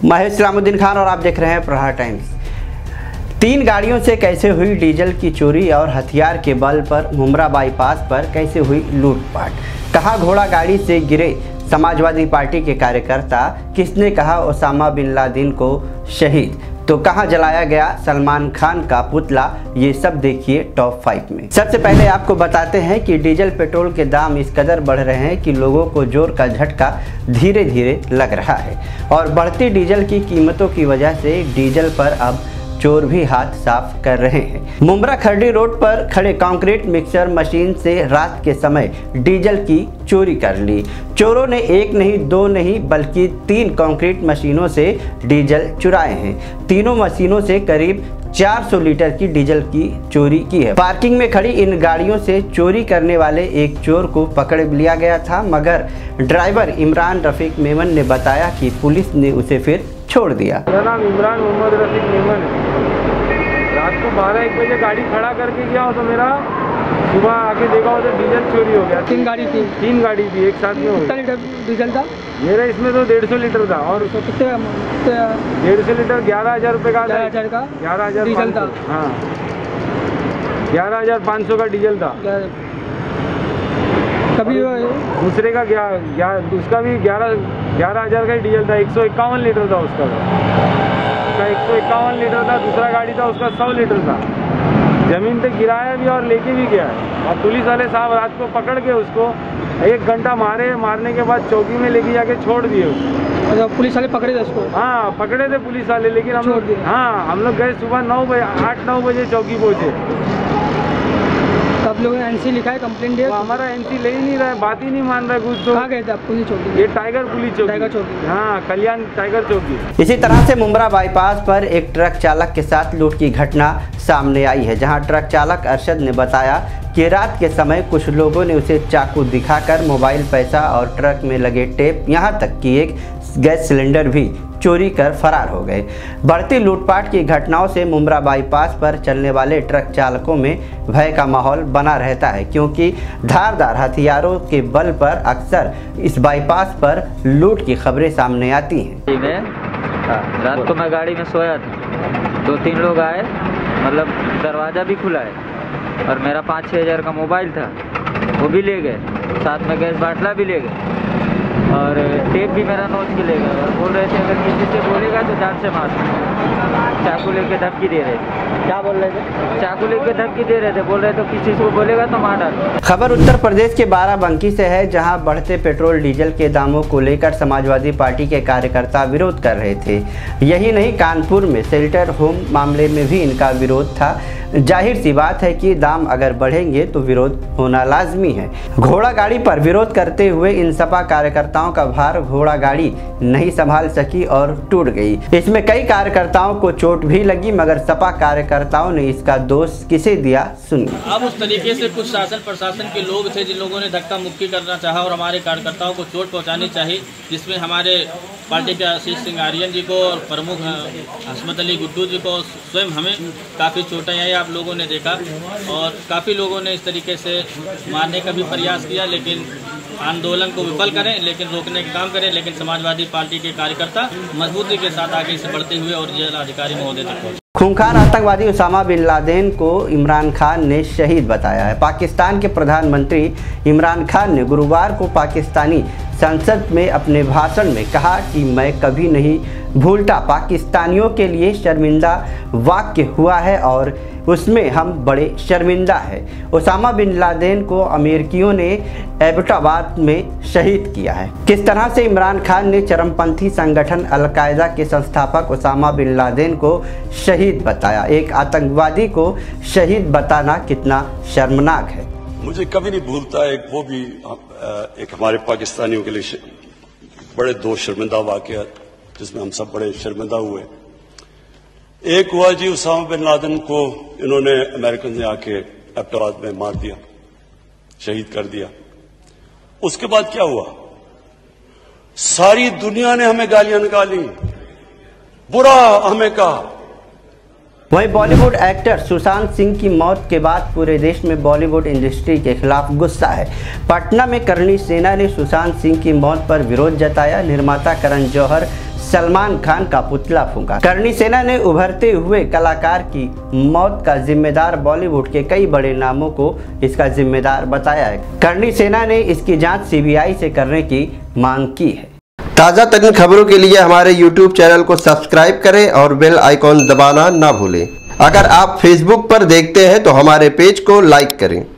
मैं इस्लामुद्दीन खान और आप देख रहे हैं प्रहार टाइम्स। 3 गाड़ियों से कैसे हुई डीजल की चोरी और हथियार के बल पर मुमरा बाईपास पर कैसे हुई लूटपाट। कहाँ घोड़ा गाड़ी से गिरे समाजवादी पार्टी के कार्यकर्ता, किसने कहा ओसामा बिन लादेन को शहीद, तो कहां जलाया गया सलमान खान का पुतला, ये सब देखिए टॉप 5 में। सबसे पहले आपको बताते हैं कि डीजल पेट्रोल के दाम इस कदर बढ़ रहे हैं कि लोगों को जोर का झटका धीरे धीरे लग रहा है और बढ़ती डीजल की कीमतों की वजह से डीजल पर अब चोर भी हाथ साफ कर रहे हैं। मुमरा खरडी रोड पर खड़े कंक्रीट मिक्सर मशीन से रात के समय डीजल की चोरी कर ली। चोरों ने 1 नहीं 2 नहीं बल्कि 3 कंक्रीट मशीनों से डीजल चुराए हैं। तीनों मशीनों से करीब 400 लीटर की डीजल की चोरी की है। पार्किंग में खड़ी इन गाड़ियों से चोरी करने वाले एक चोर को पकड़ लिया गया था, मगर ड्राइवर इमरान रफीक मेमन ने बताया कि पुलिस ने उसे फिर छोड़ दिया। मेरा नाम इमरान मोहम्मद रफीक मेमन है। रात को 12-1 बजे गाड़ी खड़ा करके गया हो तो मेरा सुबह आके देखा हो तो डीजल चोरी हो गया। 3 गाड़ी थी। 3 गाड़ी थी एक साथ में हो। कितना लीटर डीजल था? मेरा इसमें तो 150 लीटर था। और तो कितने 150 लीटर 11,000 रुपये का 11,000 का 11,000 डीजल था। हाँ 11,500 का डीजल था। कभी दूसरे का उसका भी 11,000 का ही डीजल था। 151 लीटर था उसका 151 लीटर था। दूसरा गाड़ी था उसका 100 लीटर था। जमीन पे गिराया भी और लेके भी गया है। और पुलिस वाले साहब रात को पकड़ के उसको 1 घंटा मारने के बाद चौकी में लेके जाके छोड़ दिए उसको। अच्छा, पुलिस वाले पकड़े थे उसको? हाँ पकड़े थे पुलिस वाले, लेकिन हम लोग गए सुबह 8-9 बजे चौकी पहुँचे। तब लोगों ने एनसी लिखा है, कंप्लेंट दिया? हमारा एनसी ले ही नहीं रहा है, बात ही नहीं मान रहा है कुछ। तो कहाँ गए थे आप? पुलिस चौकी? ये टाइगर पुलिस चौकी। टाइगर चौकी? हाँ कल्याण टाइगर चौकी। इसी तरह से मुमरा बाईपास पर एक ट्रक चालक के साथ लूट की घटना सामने आई है, जहां ट्रक चालक अरशद ने बताया कि रात के समय कुछ लोगों ने उसे चाकू दिखाकर मोबाइल, पैसा और ट्रक में लगे टेप, यहां तक कि एक गैस सिलेंडर भी चोरी कर फरार हो गए। बढ़ती लूटपाट की घटनाओं से मुमरा बाईपास पर चलने वाले ट्रक चालकों में भय का माहौल बना रहता है, क्योंकि धारदार हथियारों के बल पर अक्सर इस बाईपास पर लूट की खबरें सामने आती हैं। रात को मैं गाड़ी में सोया था, 2-3 लोग आए, मतलब दरवाज़ा भी खुला है और मेरा 5-6 हज़ार का मोबाइल था, वो भी ले गए। साथ में गैस बाटला भी ले गए और टेप भी मेरा नोच के ले गए और बोल रहे थे अगर किसी से बोलेगा तो जान से मार। चाकू लेके धमकी दे रहे थे। क्या बोल रहे थे? चाकू लेके धमकी दे रहे थे, बोल रहे थे किसी से बोलेगा तो मार डाल। खबर उत्तर प्रदेश के बाराबंकी से है, जहां बढ़ते पेट्रोल डीजल के दामों को लेकर समाजवादी पार्टी के कार्यकर्ता विरोध कर रहे थे। यही नहीं, कानपुर में शेल्टर होम मामले में भी इनका विरोध था। जाहिर सी बात है कि दाम अगर बढ़ेंगे तो विरोध होना लाजमी है। घोड़ा गाड़ी पर विरोध करते हुए इन सपा कार्यकर्ताओं का भार घोड़ा गाड़ी नहीं संभाल सकी और टूट गई। इसमें कई कार्यकर्ताओं को चोट भी लगी, मगर सपा कार्यकर्ताओं ने इसका दोष किसे दिया, सुनिए। अब उस तरीके से कुछ शासन प्रशासन के लोग थे जिन लोगों ने धक्का मुक्की करना चाहा और हमारे कार्यकर्ताओं को चोट पहुंचानी चाहिए, जिसमें हमारे पार्टी के आशीष सिंह आर्यन जी को और प्रमुख हसमत अली गुड्डू जी को स्वयं हमें काफ़ी चोटें आई, आप लोगों ने देखा। और काफ़ी लोगों ने इस तरीके से मारने का भी प्रयास किया, लेकिन आंदोलन को विफल करें, लेकिन रोकने का काम करें। लेकिन समाजवादी पार्टी के कार्यकर्ता मजबूती के साथ आगे से बढ़ते हुए और जिलाधिकारी महोदय तक पहुंचे। खूंखार आतंकवादी ओसामा बिन लादेन को इमरान खान ने शहीद बताया है। पाकिस्तान के प्रधानमंत्री इमरान खान ने गुरुवार को पाकिस्तानी संसद में अपने भाषण में कहा कि मैं कभी नहीं भूलता, पाकिस्तानियों के लिए शर्मिंदा वाक्य हुआ है और उसमें हम बड़े शर्मिंदा हैं। ओसामा बिन लादेन को अमेरिकियों ने एबटाबाद में शहीद किया है। किस तरह से इमरान खान ने चरमपंथी संगठन अलकायदा के संस्थापक ओसामा बिन लादेन को शहीद बताया। एक आतंकवादी को शहीद बताना कितना शर्मनाक है। मुझे कभी नहीं भूलता, वो भी एक हमारे पाकिस्तानियों के लिए बड़े 2 शर्मिंदा वाक़या जिसमें हम सब बड़े शर्मिंदा हुए। एक हुआ जी, ओसामा बिन लादेन को इन्होंने अमेरिकन ने आके एबटाबाद में मार दिया, शहीद कर दिया। उसके बाद क्या हुआ? सारी दुनिया ने हमें गालियां निकाली, बुरा हमें कहा। वहीं बॉलीवुड एक्टर सुशांत सिंह की मौत के बाद पूरे देश में बॉलीवुड इंडस्ट्री के खिलाफ गुस्सा है। पटना में करणी सेना ने सुशांत सिंह की मौत पर विरोध जताया। निर्माता करण जौहर सलमान खान का पुतला फूंका। करणी सेना ने उभरते हुए कलाकार की मौत का जिम्मेदार बॉलीवुड के कई बड़े नामों को इसका जिम्मेदार बताया है। करणी सेना ने इसकी जांच सीबीआई से करने की मांग की है। ताज़ा तरीन खबरों के लिए हमारे YouTube चैनल को सब्सक्राइब करें और बेल आइकॉन दबाना ना भूलें। अगर आप Facebook पर देखते हैं तो हमारे पेज को लाइक करें।